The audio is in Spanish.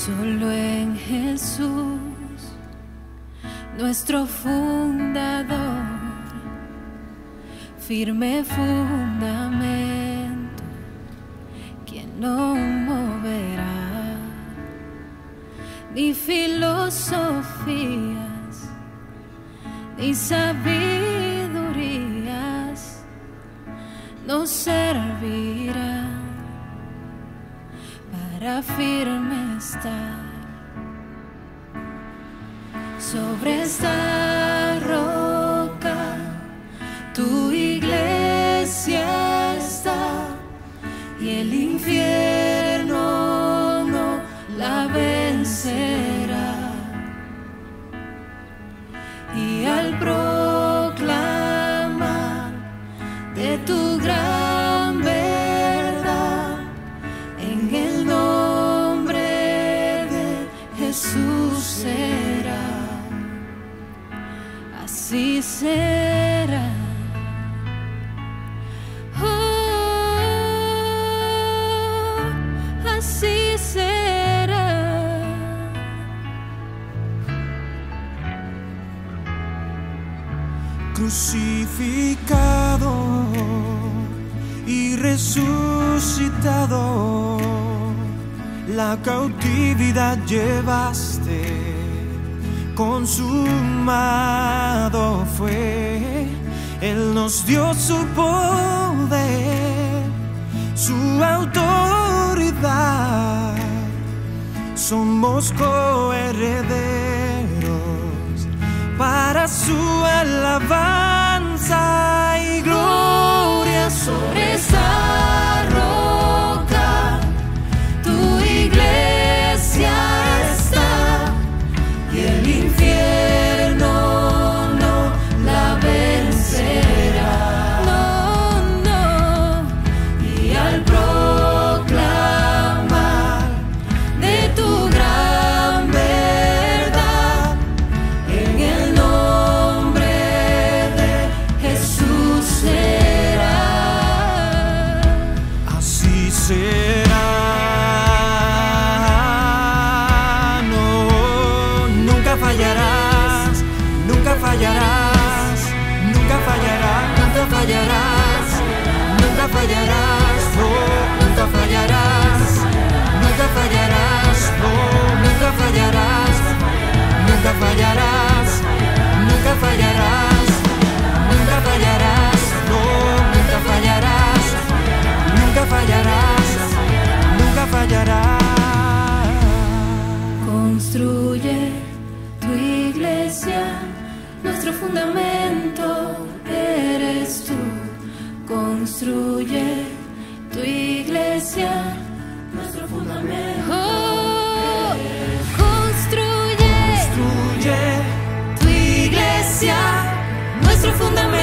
Solo en Jesús, nuestro fundador, firme fundamento, quien no moverá, ni filosofías, ni sabidurías nos servirán para firme estar. Sobre esta roca tu iglesia está, y el infierno no la vencerá. Y al proclamar de tu gran verdad, en el nombre de Jesús será, así será. Oh, así será. Crucificado y resucitado, la cautividad llevaste, consumado fue. Él nos dio su poder, su autoridad. Somos coherederos para su alabanza y gloria. Sobre esa roca tu iglesia está, y el infierno no la vencerá. No, no. Y al proclamar de tu gran verdad, en el nombre de Jesús será, así será. Fallarás, nunca fallarás, nunca fallarás, nunca fallarás, nunca fallarás, oh, nunca fallarás, nunca fallarás, oh, nunca fallarás, nunca fallarás, nunca fallarás, nunca fallarás, oh, nunca fallarás, nunca fallarás, nunca fallarás. Construye tu iglesia, nuestro fundamento eres tú. Construye tu iglesia, nuestro fundamento. Oh, construye tu iglesia, nuestro fundamento.